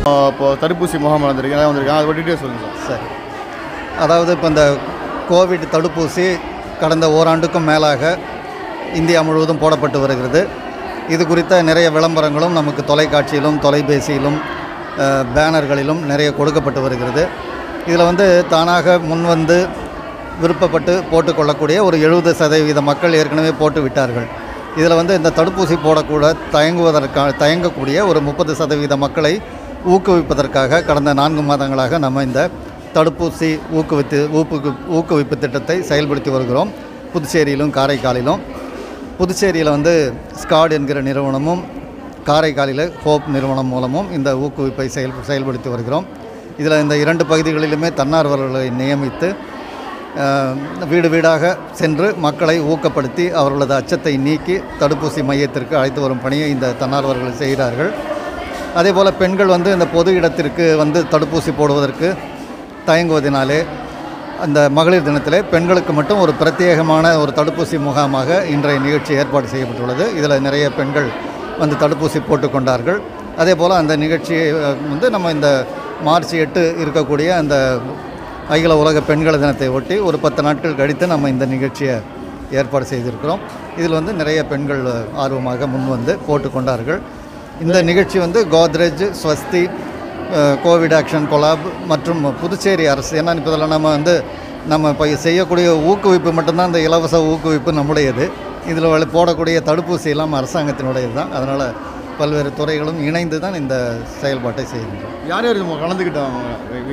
இப்போது தடுப்பூசி முகாம் வந்திருக்கேன் அதோட டீட்டெயில்ஸ் சொல்லுங்கள் சார். சரி, அதாவது இப்போ இந்த கோவிட் தடுப்பூசி கடந்த ஓராண்டுக்கும் மேலாக இந்தியா முழுவதும் போடப்பட்டு வருகிறது. இது குறித்த நிறைய விளம்பரங்களும் நமக்கு தொலைக்காட்சியிலும் தொலைபேசியிலும் பேனர்களிலும் நிறைய கொடுக்கப்பட்டு வருகிறது. இதில் தானாக முன்வந்து விருப்பப்பட்டு போட்டுக்கொள்ளக்கூடிய ஒரு 70% மக்கள் ஏற்கனவே போட்டு விட்டார்கள். இதில் இந்த தடுப்பூசி போடக்கூட தயங்கக்கூடிய ஒரு 30% மக்களை ஊக்குவிப்பதற்காக கடந்த 4 மாதங்களாக நம்ம இந்த தடுப்பூசி ஊக்குவிப்பு திட்டத்தை செயல்படுத்தி வருகிறோம். புதுச்சேரியிலும் காரைக்காலிலும். புதுச்சேரியில் ஸ்காட் என்கிற நிறுவனமும் காரைக்காலில் ஹோப் நிறுவனம் மூலமும் இந்த ஊக்குவிப்பை செயல்படுத்தி வருகிறோம். இதில் இந்த 2 பகுதிகளிலுமே தன்னார்வலர்களை நியமித்து வீடு வீடாக சென்று மக்களை ஊக்கப்படுத்தி அவர்களது அச்சத்தை நீக்கி தடுப்பூசி மையத்திற்கு அழைத்து வரும் பணியை இந்த தன்னார்வலர்கள் செய்கிறார்கள். அதேபோல் பெண்கள் இந்த பொது இடத்திற்கு தடுப்பூசி போடுவதற்கு தயங்குவதனாலே அந்த மகளிர் தினத்திலே பெண்களுக்கு மட்டும் ஒரு பிரத்யேகமான ஒரு தடுப்பூசி முகாமாக இன்றைய நிகழ்ச்சி ஏற்பாடு செய்யப்பட்டுள்ளது. இதில் நிறைய பெண்கள் தடுப்பூசி போட்டுக்கொண்டார்கள். அதே போல் அந்த நிகழ்ச்சியை நம்ம இந்த மார்ச் 8 இருக்கக்கூடிய அந்த அகில உலக பெண்கள் தினத்தை ஒட்டி ஒரு 10 நாட்கள் கழித்து நம்ம இந்த நிகழ்ச்சியை ஏற்பாடு செய்திருக்கிறோம். இதில் நிறைய பெண்கள் ஆர்வமாக முன்வந்து போட்டுக்கொண்டார்கள். இந்த நிகழ்ச்சி Godrej, Swasti, covid action collab மற்றும் புதுச்சேரி அரசு, ஏன்னா இப்போ இதில் நம்ம இப்போ செய்யக்கூடிய ஊக்குவிப்பு மட்டும்தான் இந்த இலவச ஊக்குவிப்பு நம்முடையது. இதில் போடக்கூடிய தடுப்பூசி எல்லாம் அரசாங்கத்தினுடையது தான். அதனால் பல்வேறு துறைகளும் இணைந்து தான் இந்த செயல்பாட்டை செய்கின்றோம். யார் யார் கலந்துக்கிட்டாங்க?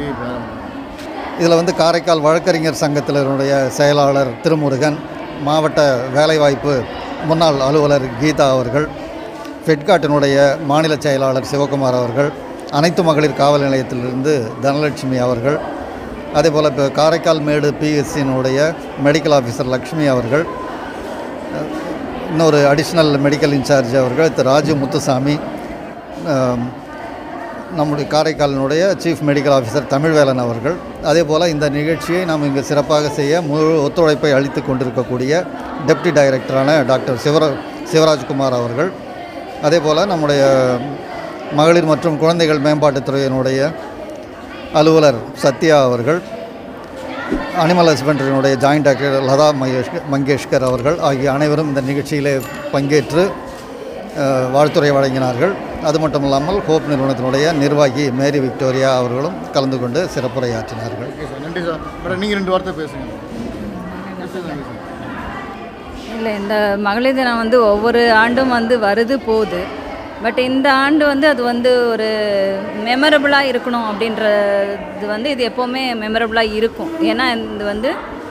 இதில் காரைக்கால் வழக்கறிஞர் சங்கத்தினுடைய செயலாளர் திருமுருகன், மாவட்ட வேலைவாய்ப்பு முன்னாள் அலுவலர் கீதா அவர்கள், ஃபெட்காட்டினுடைய மாநில செயலாளர் சிவகுமார் அவர்கள், அனைத்து மகளிர் காவல் நிலையத்திலிருந்து தனலட்சுமி அவர்கள், அதேபோல் இப்போ காரைக்கால் மேடு பிஎஸ்சியினுடைய மெடிக்கல் ஆஃபீஸர் லக்ஷ்மி அவர்கள், இன்னொரு அடிஷ்னல் மெடிக்கல் இன்சார்ஜ் அவர்கள் திரு ராஜு முத்துசாமி, நம்முடைய காரைக்காலினுடைய சீஃப் மெடிக்கல் ஆஃபீஸர் தமிழ்வேலன் அவர்கள். அதே போல் இந்த நிகழ்ச்சியை நாம் இங்கு சிறப்பாக செய்ய முழு ஒத்துழைப்பை அளித்து கொண்டிருக்கக்கூடிய டெப்டி டைரக்டரான டாக்டர் சிவராஜ்குமார் அவர்கள், அதே போல் நம்முடைய மகளிர் மற்றும் குழந்தைகள் மேம்பாட்டுத்துறையினுடைய அலுவலர் சத்யா அவர்கள், அனிமல் ஹஸ்பண்டரியினுடைய ஜாயிண்ட் டைரக்டர் லதா மங்கேஷ்கர் அவர்கள் ஆகிய அனைவரும் இந்த நிகழ்ச்சியிலே பங்கேற்று வாழ்த்துரை வழங்கினார்கள். அது மட்டும் இல்லாமல் ஹோப் நிறுவனத்தினுடைய நிர்வாகி மேரி விக்டோரியா அவர்களும் கலந்து கொண்டு சிறப்புரையாற்றினார்கள். நன்றி சார். மேடம், நீங்கள் 2 வார்த்தை பேசுங்க. இல்லை, இந்த மகளிர் தினம் ஒவ்வொரு ஆண்டும் வருது போகுது. பட் இந்த ஆண்டு அது ஒரு மெமரபுளாக இருக்கணும் அப்படின்றது இது எப்போவுமே மெமரபுளாக இருக்கும். ஏன்னா இது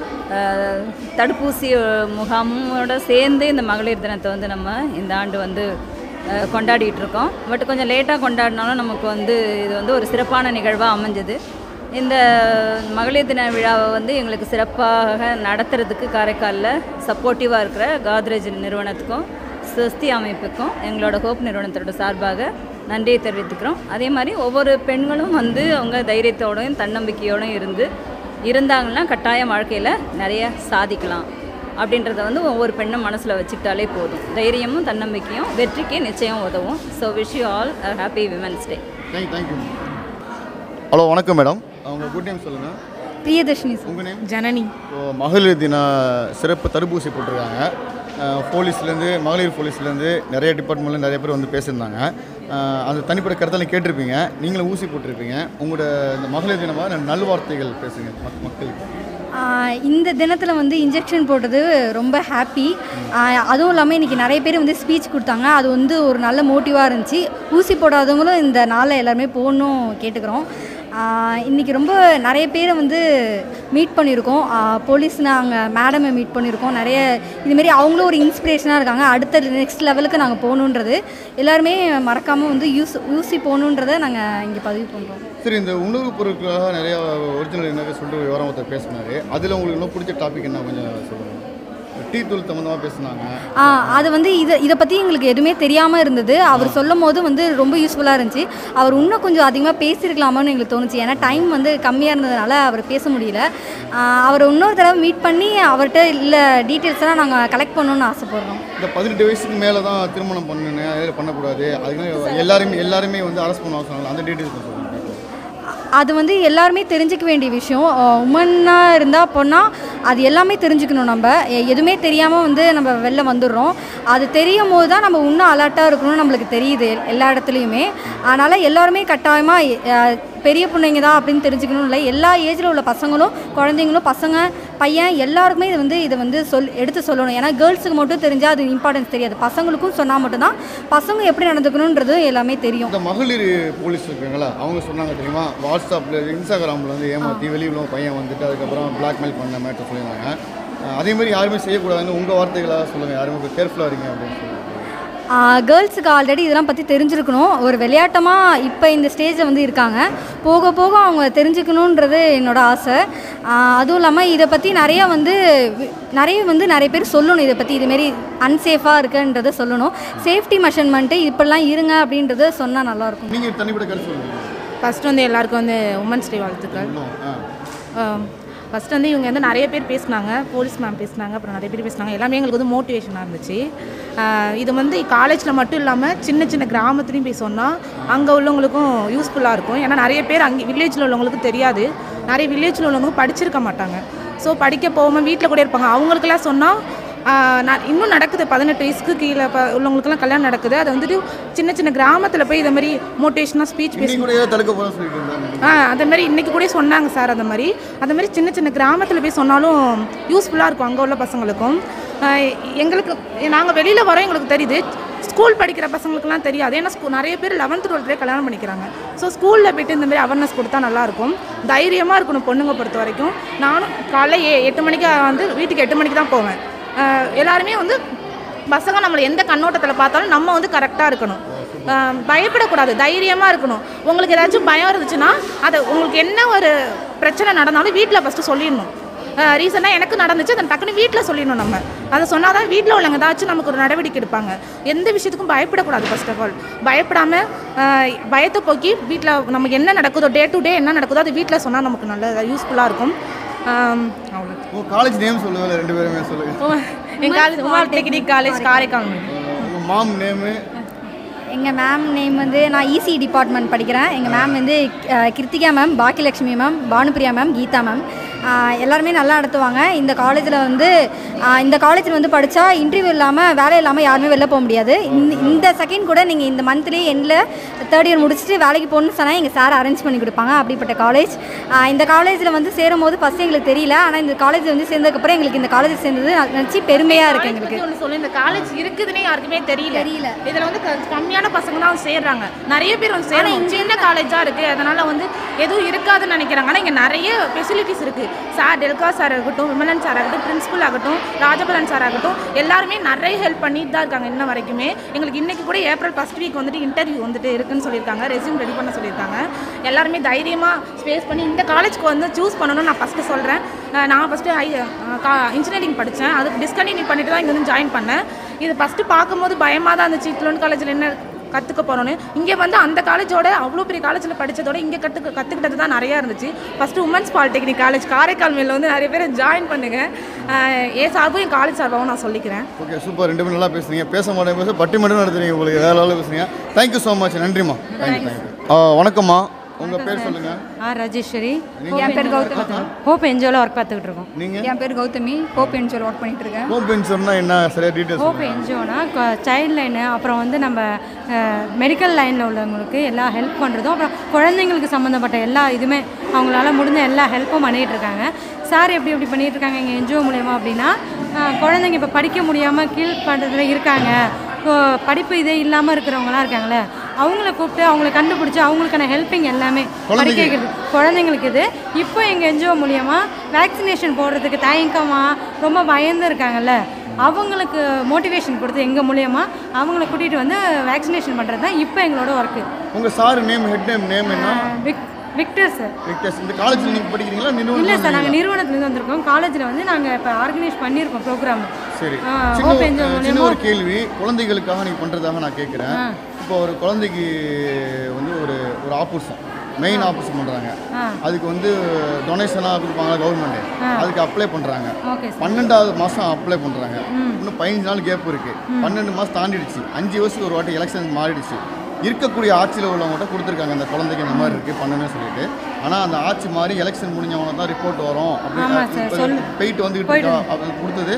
தடுப்பூசி முகாமோடு சேர்ந்து இந்த மகளிர் தினத்தை நம்ம இந்த ஆண்டு கொண்டாடிட்டு இருக்கோம். பட் கொஞ்சம் லேட்டாக கொண்டாடினாலும் நமக்கு இது ஒரு சிறப்பான நிகழ்வாக அமைஞ்சது. இந்த மகளிர் தின விழாவை எங்களுக்கு சிறப்பாக நடத்துறதுக்கு காரைக்காலில் சப்போர்ட்டிவாக இருக்கிற கோத்ரேஜ் நிறுவனத்துக்கும் ஸ்வஸ்தி அமைப்புக்கும் எங்களோட ஹோப் நிறுவனத்தோட சார்பாக நன்றியை தெரிவித்துக்கிறோம். அதே மாதிரி ஒவ்வொரு பெண்களும் அவங்க தைரியத்தோடையும் தன்னம்பிக்கையோடும் இருந்தாங்கன்னா கட்டாயம் வாழ்க்கையில் நிறைய சாதிக்கலாம் அப்படின்றத ஒவ்வொரு பெண்ணும் மனசில் வச்சுக்கிட்டாலே போதும். தைரியமும் தன்னம்பிக்கையும் வெற்றிக்கு நிச்சயம் உதவும். So wish you all happy women's day. Thank you. Hello, வணக்கம் மேடம். அவங்க குட் நேம் சொல்லுங்கள். பிரியதர்ஷினி. உங்கள் நேம்? ஜனனி. இப்போது மகளிர் தின சிறப்பு தடுப்பூசி போட்டிருக்காங்க. போலீஸ்லேருந்து, மகளிர் போலீஸ்லேருந்து நிறைய டிபார்ட்மெண்ட்லேருந்து நிறைய பேர் பேசியிருந்தாங்க. அந்த தனிப்பட்ட கருத்தெல்லாம் கேட்டிருப்பீங்க, நீங்களும் ஊசி போட்டிருப்பீங்க. உங்களோட இந்த மகளிர் தினமாக நல்வார்த்தைகள் பேசுங்க மக்களுக்கு. இந்த தினத்தில் இன்ஜெக்ஷன் போட்டது ரொம்ப ஹாப்பி. அதுவும் இல்லாமல் இன்றைக்கி நிறைய பேர் ஸ்பீச் கொடுத்தாங்க. அது ஒரு நல்ல மோட்டிவாக இருந்துச்சு. ஊசி போடாதவங்களும் இந்த நாளில் எல்லாருமே போகணும் கேட்டுக்கிறோம். இன்றைக்கி ரொம்ப நிறைய பேரை மீட் பண்ணியிருக்கோம். போலீஸ் நாங்கள் மேடமை மீட் பண்ணியிருக்கோம். நிறைய இதுமாரி அவங்களும் ஒரு இன்ஸ்பிரேஷனாக இருக்காங்க. அடுத்த நெக்ஸ்ட் லெவலுக்கு நாங்கள் போகணுன்றது எல்லாருமே மறக்காமல் ஊசி போகணுன்றதை நாங்கள் இங்கே பதிவு பண்ணுறோம். சரி, இந்த உணவுப் பொருட்களாக நிறையா ஒரிஜினல் என்ன சொல்லிட்டு விவரம் ஒருத்தர் பேசினார். அதில் உங்களுக்கு இன்னும் பிடிச்ச டாபிக் என்ன கொஞ்சம் சொல்லுங்கள். டீ தூள் சம்மந்தமாக பேசினாங்க. அது இதை பற்றி எங்களுக்கு எதுவுமே தெரியாமல் இருந்தது. அவர் சொல்லும் போது ரொம்ப யூஸ்ஃபுல்லாக இருந்துச்சு. அவர் இன்னும் கொஞ்சம் அதிகமாக பேசியிருக்கலாமான்னு எங்களுக்கு தோணுச்சு. ஏன்னா டைம் கம்மியாக இருந்ததுனால அவர் பேச முடியல. அவர் இன்னொரு தடவை மீட் பண்ணி அவர்கிட்ட இல்லை டீட்டெயில்ஸ்லாம் நாங்கள் கலெக்ட் பண்ணணும்னு ஆசைப்படுறோம். இந்த 18 வயசுக்கு மேலே தான் திருமணம் பண்ணக்கூடாது, அதுக்கு எல்லாருமே அரெஸ்ட் பண்ண அவசரம், அந்த டீட்டெயில்ஸ் சொல்லுங்கள். அது வந்து எல்லாருமே தெரிஞ்சுக்க வேண்டிய விஷயம். உமனாக இருந்தால் பொண்ணால் அது எல்லாமே தெரிஞ்சுக்கணும். நம்ம எதுவுமே தெரியாமல் வந்து நம்ம வெளில வந்துடுறோம். அது தெரியும் போது தான் நம்ம இன்னும் அலர்ட்டாக இருக்கணும்னு நம்மளுக்கு தெரியுது எல்லா இடத்துலையுமே. அதனால் எல்லாருமே கட்டாயமாக பெரிய பிள்ளைங்க தான் அப்படின்னு தெரிஞ்சுக்கணும் இல்லை, எல்லா ஏஜில் உள்ள பசங்களும் குழந்தைங்களும் பசங்க பையன் எல்லாருக்குமே இதை வந்து எடுத்து சொல்லணும். ஏன்னா கேர்ள்ஸுக்கு மட்டும் தெரிஞ்சால் அது இம்பார்ட்டன்ஸ் தெரியாது, பசங்களுக்கும் சொன்னால் மட்டும்தான் பசங்க எப்படி நடந்துக்கணுன்றது எல்லாமே தெரியும். இந்த மகளிர் போலீஸ் இருக்காங்களா, அவங்க சொன்னாங்க தெரியுமா, வாட்ஸ்அப்பில் இன்ஸ்டாகிராமில் வந்து ஏமாற்றி வெளியில் பையன் வந்துட்டு அதுக்கப்புறம் பிளாக்மெயில் பண்ண மேட்டர் சொல்லியிருந்தாங்க. அதேமாதிரி யாருமே செய்யக்கூடாதுன்னு உங்கள் வார்த்தைகளாக சொல்லுங்கள், யாருமே கேர்ஃபுல்லாக இருங்க அப்படின்னு சொல்லுங்கள். கேர்ள்ஸுக்கு ஆல்ரெடி இதெல்லாம் பற்றி தெரிஞ்சிருக்கணும். ஒரு விளையாட்டமாக இப்போ இந்த ஸ்டேஜில் வந்து இருக்காங்க, போக போக அவங்க தெரிஞ்சுக்கணுன்றது என்னோடய ஆசை. அதுவும் இல்லாமல் இதை பற்றி நிறைய பேர் சொல்லணும். இதை பற்றி இதுமாரி அன்சேஃபாக இருக்குன்றதை சொல்லணும். சேஃப்டி மெஷர்மெண்ட்டு இப்படிலாம் இருங்க அப்படின்றத சொன்னால் நல்லாயிருக்கும். நீங்கள் தனிப்பட்ட கருத்து சொல்லுங்கள். ஃபஸ்ட்டு வந்து எல்லாருக்கும் வந்து உமன்ஸ் டே வாழ்த்துக்கள். ஃபஸ்ட்டு வந்து இவங்க வந்து நிறைய பேர் பேசினாங்க, போலீஸ் மேம் பேசினாங்க, அப்புறம் நிறைய பேர் பேசினாங்க. எல்லாமே எங்களுக்கு வந்து மோட்டிவேஷனாக இருந்துச்சு. இது வந்து காலேஜில் மட்டும் இல்லாமல் சின்ன சின்ன கிராமத்துலேயும் போய் சொன்னால் அங்கே உள்ளவங்களுக்கும் யூஸ்ஃபுல்லாக இருக்கும். ஏன்னா நிறைய பேர் அங்கே வில்லேஜில் உள்ளவங்களுக்கு தெரியாது, நிறைய வில்லேஜில் உள்ளவங்க படிச்சிருக்க மாட்டாங்க. ஸோ படிக்க போகாமல் வீட்டில் கூட இருப்பாங்க. அவங்களுக்கெல்லாம் சொன்னால் இன்னும் நடக்குது, 18 வயசுக்கு கீழே உள்ளவங்களுக்குலாம் கல்யாணம் நடக்குது. அது வந்துட்டு சின்ன சின்ன கிராமத்தில் போய் இதை மாதிரி மோட்டிவேஷனாக ஸ்பீச் பேசி அதே மாதிரி இன்றைக்கி கூட சொன்னாங்க சார். அந்த மாதிரி சின்ன சின்ன கிராமத்தில் போய் சொன்னாலும் யூஸ்ஃபுல்லாக இருக்கும் அங்கே உள்ள பசங்களுக்கும். எங்களுக்கு நாங்கள் வெளியில் வரோம், எங்களுக்கு தெரியுது. ஸ்கூல் படிக்கிற பசங்களுக்குலாம் தெரியாது, ஏன்னா நிறைய பேர் 11th 12th கல்யாணம் பண்ணிக்கிறாங்க. ஸோ ஸ்கூலில் போய்ட்டு இந்த மாதிரி அவேர்னஸ் கொடுத்தா நல்லாயிருக்கும். தைரியமாக இருக்கணும் பொண்ணுங்க பொறுத்த வரைக்கும். நானும் காலை 8 மணிக்கு வந்து வீட்டுக்கு 8 மணிக்கு தான் போவேன். எல்லாருமே வந்து பசங்க நம்மளை எந்த கண்ணோட்டத்தில் பார்த்தாலும் நம்ம வந்து கரெக்டாக இருக்கணும், பயப்படக்கூடாது, தைரியமாக இருக்கணும். உங்களுக்கு ஏதாச்சும் பயம் இருந்துச்சுன்னா அதை உங்களுக்கு என்ன ஒரு பிரச்சனை நடந்தாலும் வீட்டில் ஃபஸ்ட்டு சொல்லிடணும். ரீசனாக எனக்கு நடந்துச்சு, அதை டக்குன்னு வீட்டில் சொல்லிடணும். நம்ம அதை சொன்னால் தான் வீட்டில் உள்ளவங்க ஏதாச்சும் நமக்கு ஒரு நடவடிக்கை எடுப்பாங்க. எந்த விஷயத்துக்கும் பயப்படக்கூடாது. ஃபர்ஸ்ட் ஆஃப் ஆல் பயப்படாமல் பயத்தை போக்கி வீட்டில் நமக்கு என்ன நடக்குதோ டே டு டே என்ன நடக்குதோ அது வீட்டில் சொன்னால் நமக்கு நல்ல யூஸ்ஃபுல்லாக இருக்கும். அவ்வளோ. காலேஜ் நேம் சொல்லுங்கள், 2 பேருமே சொல்லுங்கள். எங்கள் காலேஜ் உமால் டெக்னிக் காலேஜ் காரைக்கால். உங்கள் மாம் நேமு? எங்கள் மேம் நேம் வந்து நான் இசி டிபார்ட்மெண்ட் படிக்கிறேன். எங்கள் மேம் வந்து Krithika ma'am, Bhagyalakshmi ma'am, Bhanupriya ma'am, Geetha ma'am. எல்லாருமே நல்லா நடத்துவாங்க. இந்த காலேஜில் வந்து படித்தா இன்டர்வியூ இல்லாமல் வேலை இல்லாமல் யாருமே வெளில போக முடியாது. இந்த செகண்ட் கூட நீங்கள் இந்த மந்த்லேயே எண்டில் 3rd இயர் முடிச்சுட்டு வேலைக்கு போகணுன்னு சொன்னால் எங்கள் சார் அரேஞ்ச் பண்ணி கொடுப்பாங்க. அப்படிப்பட்ட காலேஜ். இந்த காலேஜில் வந்து சேரும் போது ஃபஸ்ட்டு எங்களுக்கு தெரியல, ஆனால் இந்த காலேஜ் வந்து சேர்ந்ததுக்கப்புறம் எங்களுக்கு இந்த காலேஜ் சேர்ந்தது நினச்சி பெருமையாக இருக்குது எங்களுக்கு. ஒன்று சொல்லி இந்த காலேஜ் இருக்குதுன்னே யாருக்குமே தெரியல. இதில் வந்து கம்மியான பசங்க தான் சேர்றாங்க, நிறைய பேர் வந்து சேரும். சின்ன காலேஜாக இருக்குது, அதனால் வந்து எதுவும் இருக்காதுன்னு நினைக்கிறாங்க. ஆனால் இங்கே நிறைய ஃபெசிலிட்டிஸ் இருக்குது. சார் டெல்கா சார் ஆகட்டும், விமலன் சார் ஆகட்டும், பிரின்சிபல் ஆகட்டும், ராஜபலன் சார் ஆகட்டும், எல்லாருமே நிறைய ஹெல்ப் பண்ணிட்டு தான் இருக்காங்க இன்ன வரைக்குமே. எங்களுக்கு இன்றைக்கி கூட ஏப்ரல் 1st வீக் வந்துட்டு இன்டர்வியூ வந்துட்டு இருக்குன்னு சொல்லியிருக்காங்க, ரெஸ்யூம் ரெடி பண்ண சொல்லியிருக்காங்க. எல்லாருமே தைரியமாக ஸ்பேஸ் பண்ணி இந்த காலேஜ்க்கு வந்து சூஸ் பண்ணணும்னு நான் ஃபஸ்ட்டு சொல்கிறேன். நான் ஃபஸ்ட்டு இன்ஜினியரிங் படித்தேன், அதுக்கு டிஸ்கண்டினியூ பண்ணிட்டு தான் இங்கே வந்து ஜாயின் பண்ணேன். இது ஃபஸ்ட்டு பார்க்கும்போது பயமாக தான் இருந்துச்சு, இட்லோன் காலேஜில் என்ன கற்றுக்க போகிறோன்னு. இங்கே வந்து அந்த காலேஜோட அவ்வளோ பெரிய காலேஜில் படித்ததோட இங்கே கற்றுக்கிட்டது தான் நிறையா இருந்துச்சு. First women's polytechnic college Karaikal மேல வந்து நிறைய பேர் ஜாயின் பண்ணுங்கள். சார்பும் என் காலேஜ் சார்பாகவும் நான் சொல்லிக்கிறேன். Okay, super. 2 பேரும் நல்லா பேசுனீங்க. பேச மாட்டேன் பட்டி மட்டும் நடத்துறீங்க, உங்களுக்கு வேறு லெவலில் பேசுனீங்க. Thank you so much. நன்றிம்மா. தேங்க்யூ. வணக்கம்மா, உங்கள் பேர் சொல்லுங்கள். ராஜேஸ்வரி. என் பேர் கௌதமி. ஹோப் என்ஜிஓவில் ஒர்க் பார்த்துக்கிட்டு இருக்கோம். நீங்கள்? என் பேர் கௌதமி. ஹோப் என்ஜிஓவில் ஒர்க் பண்ணிட்டு இருக்கேன். ஹோப் என்ஜிஓனா என்ன சரியா டீட்டெயில்ஸ்? ஹோப் என்ஜிஓனா சைல்டு லைனு, அப்புறம் வந்து நம்ம மெடிக்கல் லைனில் உள்ளவங்களுக்கு எல்லா ஹெல்ப் பண்ணுறதும், அப்புறம் குழந்தைங்களுக்கு சம்மந்தப்பட்ட எல்லா இதுவுமே அவங்களால முடிஞ்ச எல்லா ஹெல்ப்பும் பண்ணிகிட்டு இருக்காங்க. சார் எப்படி பண்ணிகிட்டு இருக்காங்க எங்கள் என்ஜிஓ மூலயமா அப்படின்னா, குழந்தைங்க இப்போ படிக்க முடியாமல் கீழ் பண்ணுறதுல இருக்காங்க, படிப்பு இதே இல்லாமல் இருக்கிறவங்களாம் இருக்காங்களே, அவங்கள கூப்பிட்டு அவங்கள கண்டுபிடிச்சி அவங்களுக்கான ஹெல்ப்பிங் எல்லாமே படிக்க வைக்கிறது குழந்தைங்களுக்கு. இது இப்போ எங்கள் என்ஜிஓ மூலியமாக வேக்சினேஷன் போடுறதுக்கு தயக்கமாக ரொம்ப பயந்து இருக்காங்கல்ல, அவங்களுக்கு மோட்டிவேஷன் கொடுத்து எங்கள் மூலியமாக அவங்கள கூட்டிகிட்டு வந்து வேக்சினேஷன் பண்ணுறது தான் இப்போ எங்களோட ஒர்க்கு. உங்கள் சார் நேம், ஹெட் நேம் என்ன? Victor sir. விக்டர். இந்த காலேஜில் நீங்கள் படிக்கிறீங்களா? இல்லை சார், நாங்கள் நிறுவனத்துலேருந்து வந்திருக்கோம். காலேஜில் வந்து நாங்கள் இப்போ ஆர்கனைஸ் பண்ணியிருக்கோம் ப்ரோக்ராம். சரி. சின்ன ஒரு கேள்வி குழந்தைகளுக்காக நீங்கள் பண்ணுறதாக நான் கேட்குறேன். இப்போ ஒரு குழந்தைக்கு வந்து ஒரு ஆப்பரேஷன், மெயின் ஆப்பரேஷன் பண்ணுறாங்க, அதுக்கு வந்து டொனேஷனாக கொடுப்பாங்க கவர்மெண்ட்டு, அதுக்கு அப்ளை பண்ணுறாங்க. 12வது மாதம் அப்ளை பண்ணுறாங்க, இன்னும் 15 நாள் கேப் இருக்குது. 12 மாதம் தாண்டிடுச்சு, 5 வருஷத்துக்கு ஒரு வாட்டி எலெக்ஷன் மாறிடுச்சு. இருக்கக்கூடிய ஆட்சியில் உள்ளவங்கள்ட்ட கொடுத்துருக்காங்க அந்த குழந்தைக்கு இந்த மாதிரி இருக்குது பண்ணுன்னு சொல்லிட்டு. ஆனால் அந்த ஆட்சி மாதிரி எலெக்ஷன் முடிஞ்சவங்க தான் ரிப்போர்ட் வரும் அப்படின்னு போயிட்டு வந்துக்கிட்டு அப்படி கொடுத்தது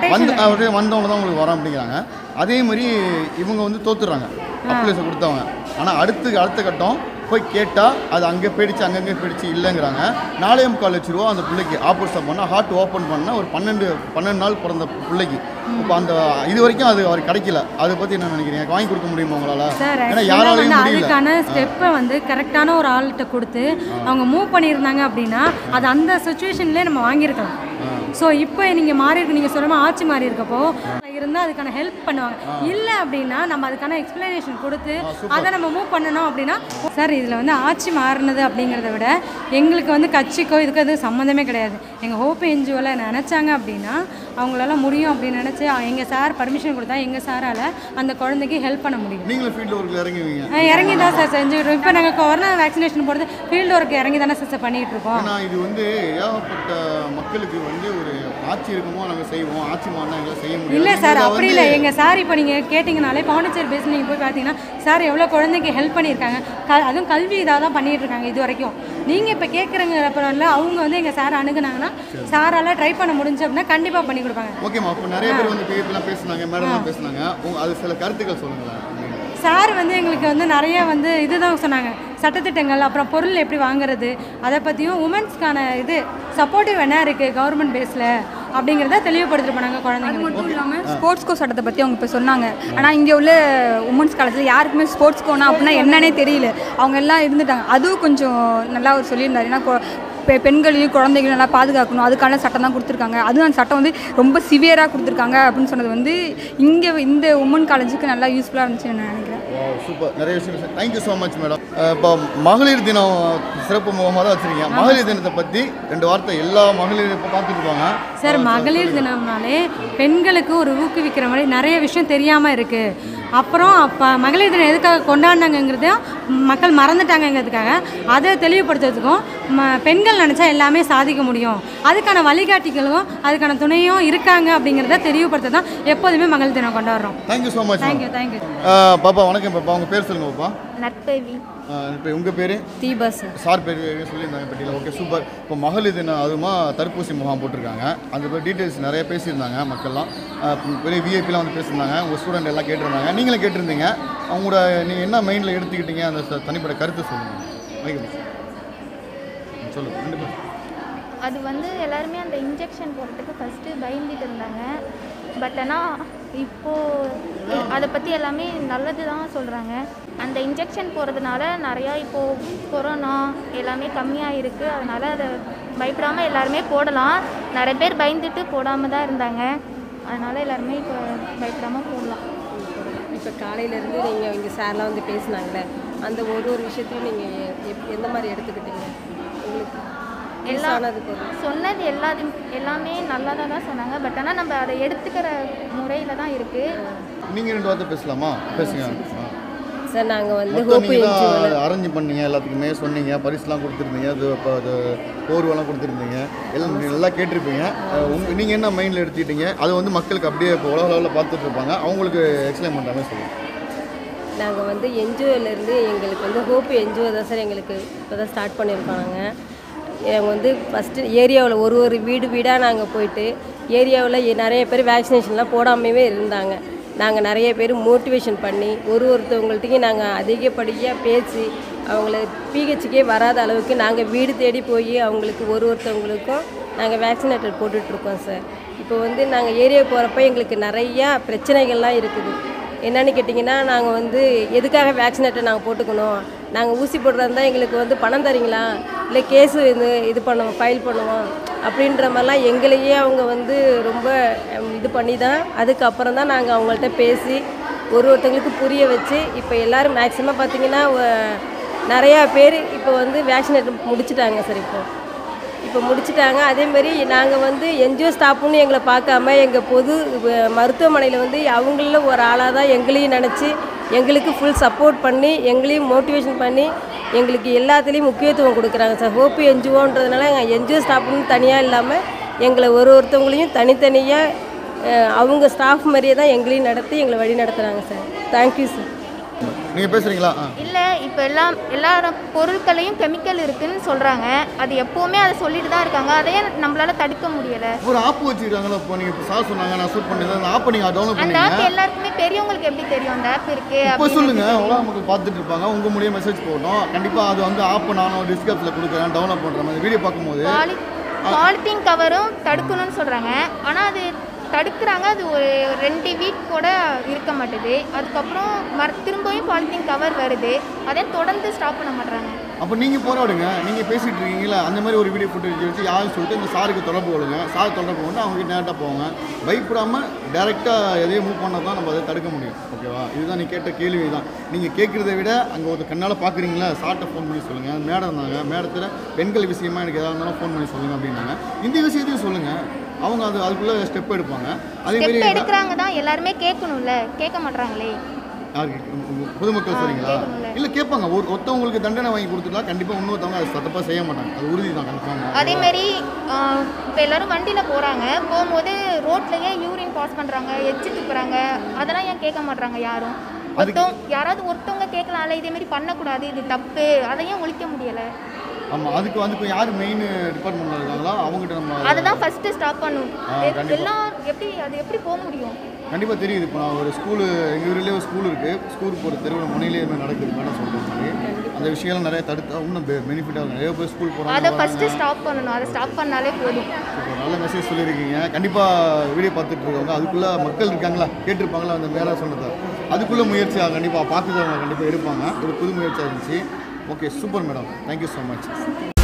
வந்தவங்க தான் உங்களுக்கு வரோம் அப்படிங்கிறாங்க. அதே மாதிரி இவங்க வந்து தோத்துடுறாங்க அப்ளிகேஷன் கொடுத்தவங்க. ஆனால் அடுத்த கட்டம் போய் கேட்டால் அது அங்கே போயிடுச்சு அங்கங்கே போயிடுச்சு இல்லைங்கிறாங்க. 4.25 லட்ச ரூபா அந்த பிள்ளைக்கு ஆப்ரேஷன் பண்ணால் ஹார்ட் ஓப்பன் பண்ணால் ஒரு 12 நாள் பிறந்த பிள்ளைக்கு. இப்போ அந்த இது வரைக்கும் அது அவர் கிடைக்கல. அதை பற்றி என்ன நினைக்கிறீங்க? வாங்கி கொடுக்க முடியுமா உங்களால்? ஏன்னா யாராலையும் அதுக்கான ஸ்டெப்பை வந்து கரெக்டான ஒரு ஆள்கிட்ட கொடுத்து அவங்க மூவ் பண்ணியிருந்தாங்க அப்படின்னா அது அந்த சுச்சுவேஷன்லேயே நம்ம வாங்கியிருக்கலாம். ஸோ இப்போ நீங்கள் மாறி இருக்கு, நீங்கள் சொல்கிற ஆட்சி மாறி இருக்கப்போ இருந்தால் அதுக்கான ஹெல்ப் பண்ணுவாங்க. இல்லை அப்படின்னா நம்ம அதுக்கான எக்ஸ்ப்ளனேஷன் கொடுத்து அதை நம்ம மூவ் பண்ணணும் அப்படின்னா சார் இதில் வந்து ஆட்சி மாறினது அப்படிங்கிறத விட எங்களுக்கு வந்து கட்சிக்கோ இதுக்கு அது சம்மந்தமே கிடையாது. எங்கள் ஹோப் என்ஜிஓவில் நினச்சாங்க அப்படின்னா அவங்களால முடியும் அப்படின்னு நினச்சி எங்கள் சார் பர்மிஷன் கொடுத்தா எங்கள் சாரால் அந்த குழந்தைக்கு ஹெல்ப் பண்ண முடியும். நீங்களும் ஃபீல்டு ஒர்க்கில் இறங்குவீங்க? இறங்கி தான் சார் செஞ்சுக்கிட்டோம். இப்போ நாங்கள் கொரோனா வேக்சினேஷன் போகிறது ஃபீல்டு ஒர்க் இறங்கி தானே சார் பண்ணிகிட்டு இருக்கோம். ஆனால் இது வந்து ஏகப்பட்ட மக்களுக்கு வந்து ஒரு ஆட்சி இருக்குமோ நாங்கள் செய்வோம், ஆட்சி மாறினா எங்களை செய்ய முடியும். இல்லை சார் அப்படி இல்லை. எங்கள் சார் இப்போ நீங்கள் கேட்டிங்கனாலே பாண்டிச்சேரி பேஸ் நீங்கள் போய் பார்த்தீங்கன்னா சார் எவ்வளோ குழந்தைக்கு ஹெல்ப் பண்ணியிருக்காங்க. அதுவும் கல்வி இதாக தான் பண்ணிகிட்டு இருக்காங்க இது வரைக்கும். நீங்கள் இப்போ கேட்குறங்க அப்புறம் இல்லை அவங்க வந்து எங்கள் சார் அணுகுனாங்கன்னா சாரால் ட்ரை பண்ண முடிஞ்சு அப்படின்னா கண்டிப்பாக பண்ணி கொடுப்பாங்க. ஓகேம்மா. அப்போ நிறைய பேர் வந்து பேப்பெல்லாம் பேசுனாங்க, மேடம்லாம் பேசுனாங்க. அது சில கருத்துக்கள் சொல்லுங்களேன். சார் வந்து எங்களுக்கு வந்து நிறைய வந்து இதுதான் சொன்னாங்க, சட்டத்திட்டங்கள், அப்புறம் பொருள் எப்படி வாங்குறது, அதை பற்றியும் உமன்ஸ்க்கான இது சப்போர்ட்டிவ் என்ன இருக்குது கவர்மெண்ட் பேஸில் அப்படிங்கிறத தெளிவுபடுத்திட்டு போனாங்க குழந்தைங்க. மட்டும் இல்லாமல் ஸ்போர்ட்ஸ் கோ சட்டத்தை பற்றி அவங்க இப்போ சொன்னாங்க. ஆனால் இங்கே உள்ள உமன்ஸ் காலேஜில் யாருக்குமே ஸ்போர்ட்ஸ் கோனா அப்படின்னா என்னன்னே தெரியல. அவங்க எல்லாம் இருந்துட்டாங்க. அதுவும் கொஞ்சம் நல்லா அவர் சொல்லியிருந்தார். ஏன்னா பெண்களையும் குழந்தைகளையும் நல்லா பாதுகாக்கணும், அதுக்கான சட்டம் தான் கொடுத்துருக்காங்க. அதுவும் அந்த சட்டம் வந்து ரொம்ப சிவியராக கொடுத்துருக்காங்க அப்படின்னு சொன்னது வந்து இங்கே இந்த உமன் காலேஜுக்கு நல்லா யூஸ்ஃபுல்லாக இருந்துச்சுன்னு நான் நினைக்கிறேன். சூப்பர். நிறைய விஷயம். Thank you so much madam. இப்போ மகளிர் தினம் சிறப்பு முகமாக தான் வச்சுருக்கீங்க. மகளிர் தினத்தை பற்றி 2 வார்த்தை எல்லா மகளிர் இப்போ பார்த்துட்டு இருப்பாங்க சார். மகளிர் தினம்னாலே பெண்களுக்கு ஒரு ஊக்குவிக்கிற மாதிரி நிறைய விஷயம் தெரியாமல் இருக்குது. அப்புறம் அப்போ மகளிர் தினம் எதுக்காக கொண்டாடினாங்கிறதையும் மக்கள் மறந்துட்டாங்கிறதுக்காக அதை தெளிவுபடுத்துறதுக்கும் பெண்கள் நினச்சா எல்லாமே சாதிக்க முடியும், அதுக்கான வழிகாட்டிகளும் அதுக்கான துணையும் இருக்காங்க அப்படிங்கிறத தெளிவுபடுத்த தான் எப்போதுமே மகளிர் தினம் கொண்டாடுறோம். Thank you so much. தேங்க்யூ. பாப்பா வணக்கம். பாப்பா உங்கள் பேர் சொல்லுங்க பாப்பா. நட்பவி. இப்போ உங்கள் பேர்? தீபா சார். சார் பேர் சொல்லியிருந்தாங்க பெட்டியில். Okay super. இப்போ மகளிர் தினம் அதுமா தடுப்பூசி முகாம் போட்டிருக்காங்க. அந்த டீட்டெயில்ஸ் நிறைய பேசியிருந்தாங்க மக்கள்லாம். பெரிய விஐபிலாம் வந்து பேசியிருந்தாங்க. உங்கள் ஸ்டூடெண்ட் எல்லாம் கேட்டிருந்தாங்க, நீங்களும் கேட்டிருந்தீங்க. அவங்களோட நீங்கள் என்ன மைண்டில் எடுத்துக்கிட்டீங்க அந்த தனிப்பட்ட கருத்து சொல்லுங்கள். சொல்லுங்கள். 2 பேர். அது வந்து எல்லாருமே அந்த இன்ஜெக்ஷன் போடுறதுக்கு ஃபஸ்ட்டு பயந்துட்டு இருந்தாங்க. பட் ஆனால் இப்போது அதை பற்றி எல்லாமே நல்லது தான் சொல்கிறாங்க. அந்த இன்ஜெக்ஷன் போடுறதுனால நிறையா இப்போது கொரோனா எல்லாமே கம்மியாக இருக்குது. அதனால் அதை பயப்படாமல் எல்லாருமே போடலாம். நிறைய பேர் பயந்துட்டு போடாமல் தான் இருந்தாங்க. அதனால் எல்லாருமே இப்போ பயப்படாமல் போடலாம். இப்போ காலையிலேருந்து நீங்கள் இங்கே சார்லாம் வந்து பேசினாங்களே, அந்த ஒரு விஷயத்தையும் நீங்கள் எந்த மாதிரி எடுத்துக்கிட்டீங்க? உங்களுக்கு சொன்னது எல்லாமே நல்லதாக தான் சொன்னாங்க. பட் ஆனால் நம்ம அதை எடுத்துக்கிற முறையில் தான் இருக்குது. நீங்கள் 2 வார்த்தை பேசலாமா? பேசுங்க சார். நாங்கள் வந்து அரேஞ்ச் பண்ணீங்க, எல்லாத்துக்குமே சொன்னீங்க, பரிசுலாம் கொடுத்துருந்தீங்க, அது இப்போ அது போர்வெல்லாம் கொடுத்துருந்தீங்க, எல்லாம் நல்லா கேட்டிருப்பீங்க. நீங்கள் என்ன மைண்டில் எடுத்துக்கிட்டீங்க? அது வந்து மக்களுக்கு அப்படியே இப்போ உலக லெவலில் பார்த்துட்டு இருப்பாங்க, அவங்களுக்கு எக்ஸ்பிளைன் பண்ணுற மாதிரி சொல்லுங்கள். நாங்கள் வந்து என்ஜிஓலேருந்து எங்களுக்கு வந்து ஹோப் என்ஜிஓ தான் சார் எங்களுக்கு இப்போ தான் ஸ்டார்ட் பண்ணியிருக்காங்க. நாங்கள் வந்து ஃபஸ்ட்டு ஏரியாவில் ஒரு வீடாக நாங்கள் போயிட்டு ஏரியாவில் நிறைய பேர் வேக்சினேஷன்லாம் போடாமையே இருந்தாங்க. நாங்கள் நிறைய பேர் மோட்டிவேஷன் பண்ணி ஒருத்தவங்கள்ட்டையும் நாங்கள் அதிகப்படியாக பேசி அவங்கள பிஹெச்சுக்கே வராத அளவுக்கு நாங்கள் வீடு தேடி போய் அவங்களுக்கு ஒருத்தவங்களுக்கும் நாங்கள் வேக்சினேட்டர் போட்டுட்ருக்கோம் சார். இப்போ வந்து நாங்கள் ஏரியாவுக்கு போகிறப்ப எங்களுக்கு நிறையா பிரச்சனைகள்லாம் இருக்குது. என்னென்னு கேட்டிங்கன்னா, நாங்கள் வந்து எதுக்காக வேக்சினேட்டர் நாங்கள் போட்டுக்கணும், நாங்கள் ஊசி போடுறதா இருந்தால் எங்களுக்கு வந்து பணம் தரீங்களா, இல்லை கேஸு இது பண்ணுவோம், ஃபைல் பண்ணுவோம் அப்படின்ற மாதிரிலாம் எங்களையே அவங்க வந்து ரொம்ப இது பண்ணி தான் அதுக்கப்புறம் தான் நாங்கள் அவங்கள்ட்ட பேசி ஒருத்தங்களுக்கு புரிய வச்சு இப்போ எல்லோரும் மேக்ஸிமம் பார்த்திங்கன்னா நிறையா பேர் இப்போ வந்து வேக்சினேட்டர் முடிச்சிட்டாங்க சார். இப்போ முடிச்சிட்டாங்க. அதேமாரி நாங்கள் வந்து என்ஜிஓ ஸ்டாஃப்னு எங்களை பார்க்காம எங்கள் பொது மருத்துவமனையில் வந்து அவங்கள ஒரு ஆளாக தான் எங்களையும் நினச்சி எங்களுக்கு ஃபுல் சப்போர்ட் பண்ணி எங்களையும் மோட்டிவேஷன் பண்ணி எங்களுக்கு எல்லாத்துலேயும் முக்கியத்துவம் கொடுக்குறாங்க சார். ஹோப் என்ஜிஓன்றதுனால எங்கள் என்ஜிஓ ஸ்டாஃப்னு தனியாக இல்லாமல் எங்களை ஒருத்தவங்களையும் தனித்தனியாக அவங்க ஸ்டாஃப் மாதிரியே தான் எங்களையும் நடத்தி எங்களை வழி நடத்துகிறாங்க சார். Thank you sir. நீங்கள் பேசுகிறீங்களா? இல்லை, இப்போ எல்லா பொருட்களையும் கெமிக்கல் இருக்குன்னு சொல்கிறாங்க. அது எப்போவுமே அதை சொல்லிட்டு தான் இருக்காங்க. அதையே நம்மளால் தடுக்க முடியலை. ஒரு ஆப் வச்சுருக்காங்களா? இப்போ நீங்கள் இப்போ சார் சொன்னாங்க, நான் ஷூட் பண்ணி அந்த ஆப்பை நீங்கள் டவுன்லோட் அந்த பண்ணுங்க. ஆப் எல்லாருக்குமே பெரியவங்களுக்கு எப்படி தெரியும் அந்த ஆப் இருக்குது? இப்போ சொல்லுங்கள், உலக மக்கள் பார்த்துட்டு இருப்பாங்க. உங்கள் மூலியம் மெசேஜ் போடணும். கண்டிப்பாக அது வந்து ஆப்பை நானும் டிஸ்கிரிப்ஷனில் கொடுக்குறேன், டவுன்லோட் பண்ணுற மாதிரி வீடியோ பார்க்கும்போது. பாலித்தீன் கவரும் தடுக்கணும்னு சொல்கிறாங்க. ஆனால் அது தடுக்கிறாங்க, அது ஒரு 2 வீக் கூட இருக்க மாட்டேது. அதுக்கப்புறம் திரும்பவும் பாலித்தீன் கவர் வருது. அதே தொடர்ந்து ஸ்டாப் பண்ண மாட்டாங்க. அப்போ நீங்கள் போராடுங்க. நீங்கள் பேசிகிட்டு இருக்கீங்களா, அந்த மாதிரி ஒரு வீடியோ ஃபுட்டேஜ் வச்சு யாரும் சொல்லிட்டு இந்த சாருக்கு தொடர்பு கொள்ளுங்க. சார் தொடர்பு கொண்டு அவங்ககிட்ட நேரட்டாக போங்க. பயப்படாமல் டேரெக்டாக எதையும் மூவ் பண்ணால் தான் நம்ம அதை தடுக்க முடியும். ஓகேவா? இதுதான் நீ கேட்ட கேள்வி தான். நீங்கள் கேட்குறத விட அங்கே ஒரு கண்ணால் பார்க்குறீங்களா, சார்ட்டை ஃபோன் பண்ணி சொல்லுங்கள். மேடம் இருந்தாங்க, மேடத்தில் பெண்கள் விஷயமா எனக்கு எதாக இருந்தாலும் ஃபோன் பண்ணி சொல்லுங்கள் அப்படின்னாங்க. இந்த விஷயத்தையும் சொல்லுங்கள். அவங்க அதுக்குள்ளே ஸ்டெப் எடுப்பாங்க. அதேமாரி எடுக்கிறாங்க தான், எல்லாருமே கேட்கணும்ல, கேட்க மாட்டாங்களே. பொதுமக்கள் சரிங்களா? இல்லை கேட்பாங்க. ஒருத்தவங்களுக்கு தண்டனை வாங்கி கொடுத்துட்டா கண்டிப்பாக இன்னொருத்தவங்க அதை தப்பாக செய்ய மாட்டாங்க. அது உறுதி தான் கன்ஃபார்ம். அதேமாரி இப்போ எல்லோரும் வண்டியில் போகும்போது ரோட்லேயே யூரின் பாஸ் பண்ணுறாங்க, எச்சு துப்புறாங்க. அதெல்லாம் ஏன் கேட்க மாட்டாங்க யாரும்? யாராவது ஒருத்தவங்க கேட்கலாம்ல, இதேமாரி பண்ணக்கூடாது, இது தப்பு, அதையும் ஒழிக்க முடியலை. ஆமாம், அதுக்கு யார் மெயின் டிபார்ட்மெண்ட்டில் இருக்காங்களோ அவங்ககிட்ட நம்ம அதை தான் ஃபஸ்ட்டு ஸ்டாப் பண்ணணும். எல்லாம் எப்படி போக முடியும்? கண்டிப்பாக தெரியுது. இப்போ நான் ஒரு ஸ்கூலு, எங்கள் ஊரிலே ஒரு ஸ்கூல் இருக்குது. ஸ்கூலுக்கு போகிற தெருவில் முனையிலே நடக்குது மேடம் சொல்கிற மாதிரி. அந்த விஷயம்லாம் நிறைய தடுத்தா இன்னும் பெனிஃபிட் ஆகும். நிறைய பேர் ஸ்கூல் போகிறாங்க. அதை ஃபஸ்ட்டு ஸ்டாப் பண்ணணும். அதை ஸ்டாப் பண்ணாலே போதும். நல்ல மெசேஜ் சொல்லியிருக்கீங்க. கண்டிப்பாக வீடியோ பார்த்துட்டு இருக்கவங்க அதுக்குள்ளே மக்கள் இருக்காங்களா, கேட்டிருப்பாங்களா அந்த மேலே சொன்னதை, அதுக்குள்ளே முயற்சியாக கண்டிப்பாக பார்த்துக்கிறவங்க கண்டிப்பாக இருப்பாங்க. ஒரு புது முயற்சியாக இருந்துச்சு. Okay, super madam. Thank you so much.